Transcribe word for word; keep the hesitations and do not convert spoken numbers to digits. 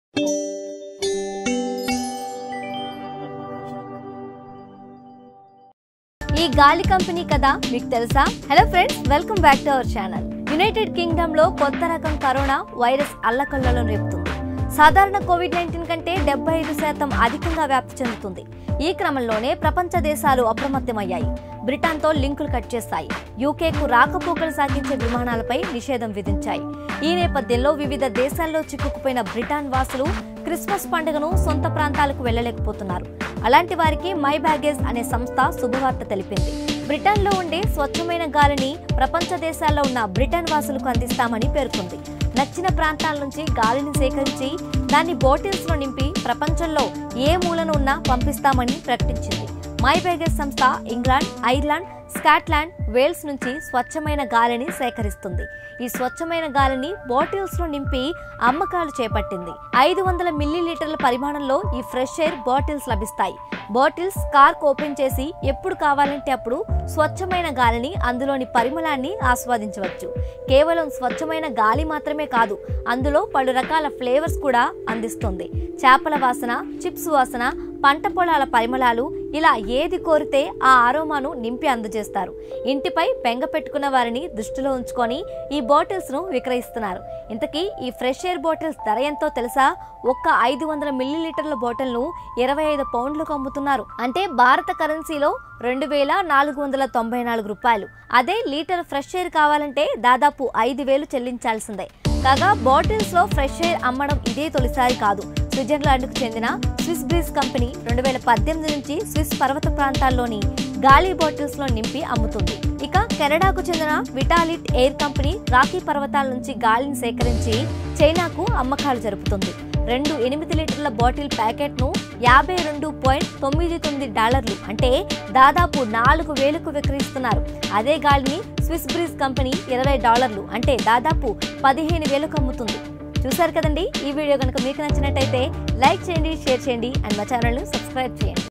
ఈ గాలి కంపెనీ కదా మీకు తెలుసా? Hello friends, welcome back to our channel. United Kingdom లో కొత్త రకం కరోనా వైరస్ అల్లకల్లోలం రేపుతుంది. సాధారణ కోవిడ్ నైన్టీన్ కంటే డెబ్బై ఐదు శాతం అధికంగా వ్యాప్తి చెందుతుంది. ఈ క్రమంలోనే ప్రపంచ దేశాలు అప్రమత్తమయ్యాయి. బ్రిటన్తో లింకులు కట్ చేస్తాయి. యూకేకు రాకపోకలు సాగించే విమానాలపై నిషేధం విధించాయి. ఈ నేపథ్యంలో వివిధ దేశాల్లో చిక్కుకుపోయిన బ్రిటన్ వాసులు క్రిస్మస్ పండుగను సొంత ప్రాంతాలకు వెళ్లలేకపోతున్నారు. అలాంటి వారికి మై బ్యాగేజ్ అనే సంస్థ శుభవార్త తెలిపింది. బ్రిటన్లో ఉండే స్వచ్ఛమైన గాలిని ప్రపంచ దేశాల్లో ఉన్న బ్రిటన్ వాసులకు అందిస్తామని పేర్కొంది. నచ్చిన ప్రాంతాల నుంచి గాలిని సేకరించి దాన్ని బాటిల్స్ లో నింపి ప్రపంచంలో ఏ మూలను ఉన్నా పంపిస్తామని ప్రకటించింది. మై బ్యాగేజ్ సంస్థ ఇంగ్లాండ్, ఐర్లాండ్, స్కాట్లాండ్, వేల్స్ నుంచి స్వచ్ఛమైన గాలిని సేకరిస్తుంది. ఈ స్వచ్ఛమైన గాలిని బాటిల్స్ లో నింపి అమ్మకాలు చేపట్టింది. ఐదు వందల మిల్లీ లీటర్ల పరిమాణంలో ఈ ఫ్రెష్ ఎయిర్ బాటిల్స్ లభిస్తాయి. బాటిల్స్ కార్క్ ఓపెన్ చేసి ఎప్పుడు కావాలంటే అప్పుడు స్వచ్ఛమైన గాలిని, అందులోని పరిమళాన్ని ఆస్వాదించవచ్చు. కేవలం స్వచ్ఛమైన గాలి మాత్రమే కాదు, అందులో పలు రకాల ఫ్లేవర్స్ కూడా అందిస్తుంది. చేపల వాసన, చిప్స్ వాసన, పంట పొలాల పరిమళాలు, ఇలా ఏది కోరితే ఆ ఆరోమాను నింపి అందజేస్తారు. ఇంటిపై బెంగ పెట్టుకున్న వారిని దృష్టిలో ఉంచుకొని ఈ బాటిల్స్ ను విక్రయిస్తున్నారు. ఇంతకీ ఈ ఫ్రెష్ ఎయిర్ బాటిల్స్ ధర ఎంతో తెలుసా? ఒక్క ఐదు వందల మిల్లీ లీటర్ల బాటిల్ ను ఇరవై ఐదు పౌండ్లకు అమ్ముతున్నారు. అంటే భారత కరెన్సీలో రెండు వేల నాలుగు వందల తొంభై నాలుగు రూపాయలు. అదే లీటర్ ఫ్రెష్ ఎయిర్ కావాలంటే దాదాపు ఐదు వేలు చెల్లించాల్సిందే. కాగా బాటిల్స్ లో ఫ్రెష్ ఎయిర్ అమ్మడం ఇదే తొలిసారి కాదు. స్విట్జర్లాండ్ కు చెందిన స్విస్ బ్రీజ్ కంపెనీ రెండు వేల పద్దెనిమిది నుంచి స్విస్ పర్వత ప్రాంతాల్లోని గాలి బాటిల్స్ లో నింపి అమ్ముతుంది. ఇక కెనడాకు చెందిన విటాలిట్ ఎయిర్ కంపెనీ రాకీ పర్వతాల నుంచి గాలిని సేకరించి చైనాకు అమ్మకాలు జరుపుతుంది. రెండు ఎనిమిది లీటర్ల బాటిల్ ప్యాకెట్ ను యాభై రెండు పాయింట్ తొమ్మిది తొమ్మిది డాలర్లు అంటే దాదాపు నాలుగు వేలకు విక్రయిస్తున్నారు. అదే గాలిని స్విస్ బ్రీజ్ కంపెనీ ఇరవై డాలర్లు అంటే దాదాపు పదిహేను వేలకు అమ్ముతుంది. చూసారు కదండి. ఈ వీడియో కనుక మీకు నచ్చినట్టయితే లైక్ చేయండి, షేర్ చేయండి అండ్ మా ఛానల్ ను సబ్స్క్రైబ్ చేయండి.